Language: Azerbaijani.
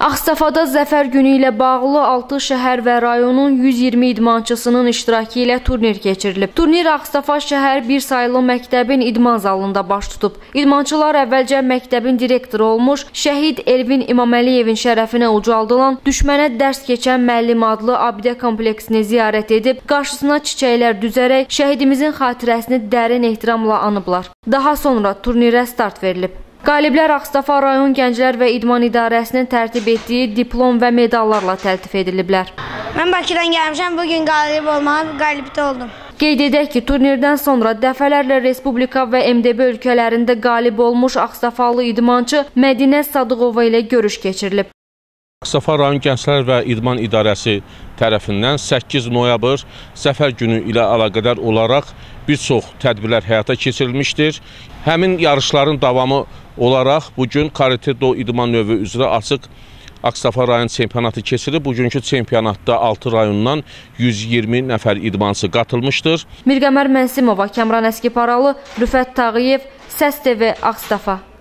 Ağstafada Zəfər günü ilə bağlı 6 şəhər və rayonun 120 idmançısının iştirakı ilə turnir keçirilib. Turnir Ağstafa şəhər bir sayılı məktəbin idman zalında baş tutub. İdmançılar əvvəlcə məktəbin direktoru olmuş Şəhid Elvin İmaməliyevin şərəfinə ucaldılan Düşmənə dərs keçən müəllim adlı abidə kompleksini ziyarət edib, qarşısına çiçəklər düzərək şəhidimizin xatirəsini dərin ehtiramla anıblar. Daha sonra turnirə start verilib. Qaliblər Ağstafa rayon Gənclər və İdman İdarəsinin tərtib etdiyi diplom və medallarla təltif ediliblər. Mən Bakıdan gəlmişəm, bugün qalib olmağa qalibdə oldum. Qeyd edək ki, turnirdən sonra dəfələrlə Respublika və MDB ölkələrində qalib olmuş Ağstafalı idmançı Mədinə Sadıqova ilə görüş keçirilib. Ağstafa rayon Gənclər və İdman İdarəsi tərəfindən 8 noyabr Zəfər günü ilə əlaqədar olaraq bir çox tədbirlər həyata keçirilmişdir. Həmin yarışların davamı olaraq bugün Karate-do idman növü üzrə açıq Ağstafa rayon çempionatı keçirilib. Bugünkü çempionatda 6 rayondan 120 nəfər idmançı qatılmışdır. Mirqəmər Mənsimova, Kəmran Əskiparalı, Rüfət Tağıyev, Səs TV, Ağstafa.